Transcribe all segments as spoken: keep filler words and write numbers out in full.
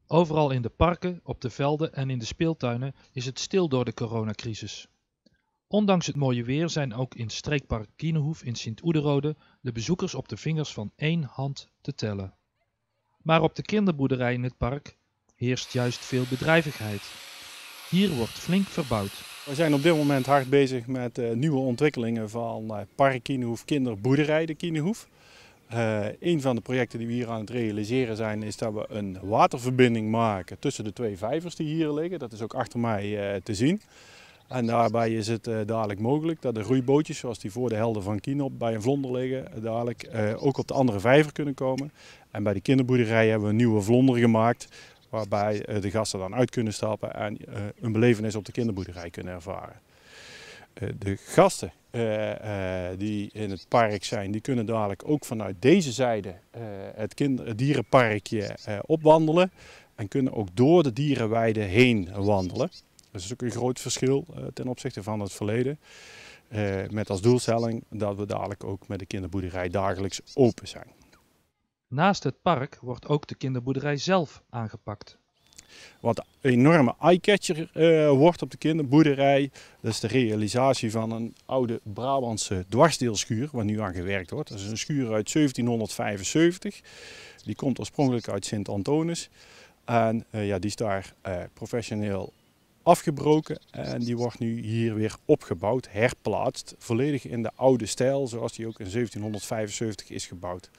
Overal in de parken, op de velden en in de speeltuinen is het stil door de coronacrisis. Ondanks het mooie weer zijn ook in streekpark Kienenhoef in Sint-Oederode de bezoekers op de vingers van één hand te tellen. Maar op de kinderboerderij in het park heerst juist veel bedrijvigheid. Hier wordt flink verbouwd. We zijn op dit moment hard bezig met uh, nieuwe ontwikkelingen van uh, Park Kienenhoef Kinderboerderij de Kienenhoef. Uh, een van de projecten die we hier aan het realiseren zijn is dat we een waterverbinding maken tussen de twee vijvers die hier liggen. Dat is ook achter mij uh, te zien. En daarbij is het uh, dadelijk mogelijk dat de roeibootjes zoals die voor de helden van Kienop bij een vlonder liggen, dadelijk uh, ook op de andere vijver kunnen komen. En bij de kinderboerderij hebben we een nieuwe vlonder gemaakt waarbij uh, de gasten dan uit kunnen stappen en uh, een belevenis op de kinderboerderij kunnen ervaren. Uh, de gasten uh, uh, die in het park zijn, die kunnen dadelijk ook vanuit deze zijde uh, het, kinder, het dierenparkje uh, opwandelen en kunnen ook door de dierenweide heen wandelen. Dat is ook een groot verschil uh, ten opzichte van het verleden. Uh, met als doelstelling dat we dadelijk ook met de kinderboerderij dagelijks open zijn. Naast het park wordt ook de kinderboerderij zelf aangepakt. Wat een enorme eye-catcher uh, wordt op de kinderboerderij, dat is de realisatie van een oude Brabantse dwarsdeelschuur waar nu aan gewerkt wordt. Dat is een schuur uit zeventienhonderdvijfenzeventig. Die komt oorspronkelijk uit Sint-Antonis. En uh, ja, die is daar uh, professioneel afgebroken en die wordt nu hier weer opgebouwd, herplaatst. Volledig in de oude stijl zoals die ook in zeventienhonderdvijfenzeventig is gebouwd.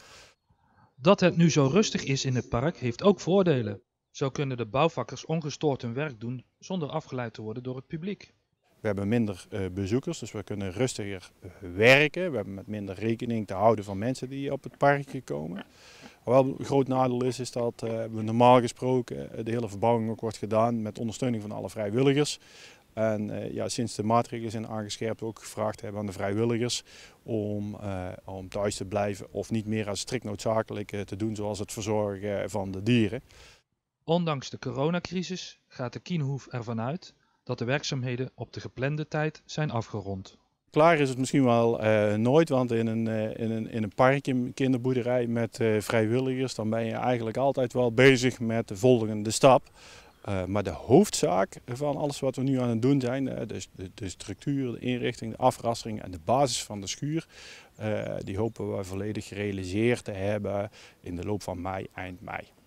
Dat het nu zo rustig is in het park heeft ook voordelen. Zo kunnen de bouwvakkers ongestoord hun werk doen zonder afgeleid te worden door het publiek. We hebben minder uh, bezoekers, dus we kunnen rustiger uh, werken. We hebben met minder rekening te houden van mensen die op het parkje komen. Wat wel een groot nadeel is, is dat uh, we normaal gesproken uh, de hele verbouwing ook wordt gedaan met ondersteuning van alle vrijwilligers. En uh, ja, sinds de maatregelen zijn aangescherpt, we ook gevraagd hebben aan de vrijwilligers om, uh, om thuis te blijven of niet meer als strikt noodzakelijk uh, te doen zoals het verzorgen van de dieren. Ondanks de coronacrisis gaat de Kienenhoef ervan uit dat de werkzaamheden op de geplande tijd zijn afgerond. Klaar is het misschien wel uh, nooit, want in een, uh, in, een, in een parkje, een kinderboerderij met uh, vrijwilligers, dan ben je eigenlijk altijd wel bezig met de volgende stap. Uh, maar de hoofdzaak van alles wat we nu aan het doen zijn, uh, dus de, de structuur, de inrichting, de afrastering en de basis van de schuur, uh, die hopen we volledig gerealiseerd te hebben in de loop van mei, eind mei.